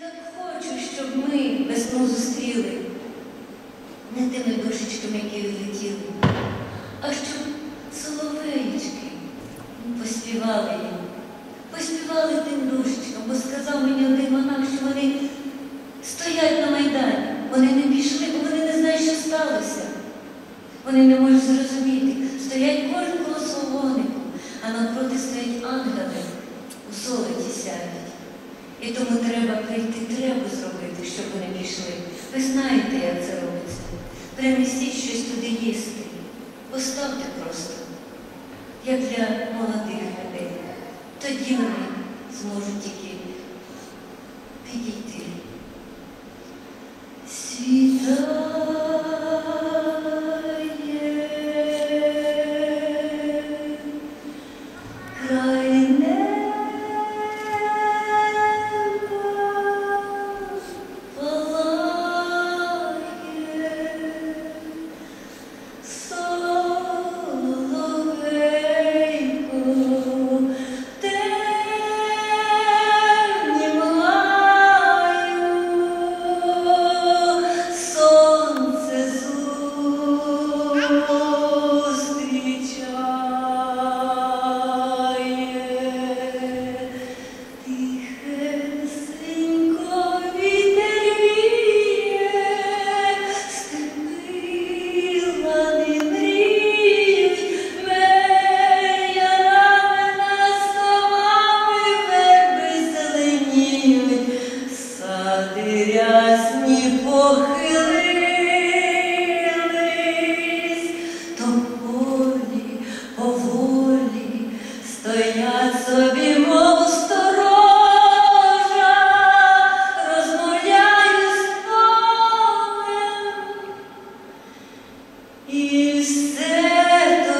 так хочу, щоб ми весну зустріли не тими душечками, які відлетіли, а щоб соловеєчки поспівали їм. Поспівали тим душечкам, бо сказав мені один монах, що вони стоять на Майдані. Вони не пішли, бо вони не знають, що сталося. Вони не можуть зрозуміти. Стоять кожен коло свого вогнику, а навпроти стоять ангели, у золоті сяють. І тому треба прийти, треба зробити, щоб вони пішли. Ви знаєте, як це робиться. Принесіть щось туди їсти. Поставте просто, як для молодих людей. Тоді вони зможуть тільки підійти. Край неба палає, соловейко темнім гаю, сонце рясні похилились, то поволі стоять собі, мов сторожа, розмовляють з полем. І все то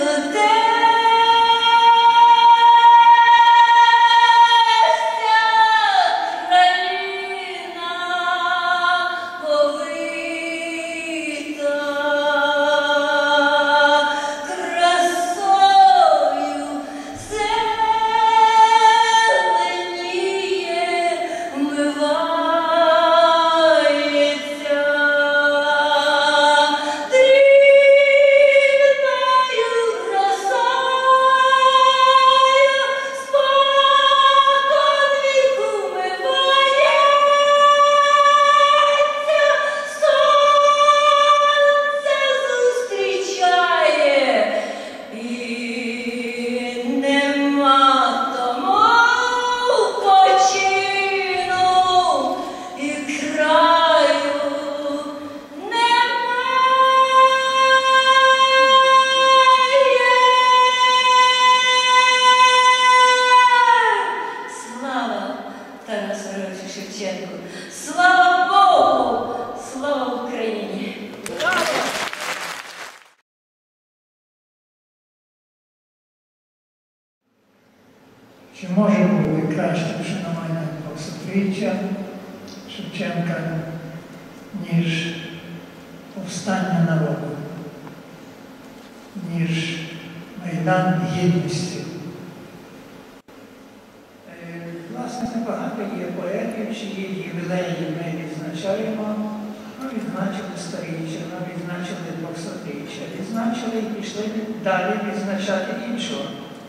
Шевченку. Слава Богу! Слава Україні! Чи може бути краще вшанування 200-річчя Шевченка, ніж повстання народу, ніж Майдан Гідності? Власне, багато є поетів, чиї ювілеї ми відзначаємо, відзначили 100-річчя, відзначили 200-річчя, відзначили і пішли далі відзначати іншого.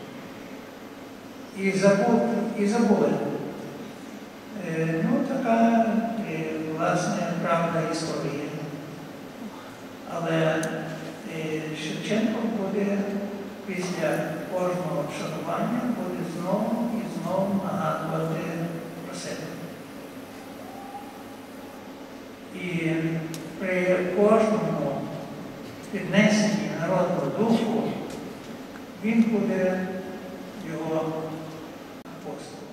І забули. Ну, така, власне, правда історії. Але Шевченко буде після кожного вшанування буде знову і знову нагадувати про себе. І при кожному піднесенні народного духу він буде його апостолом.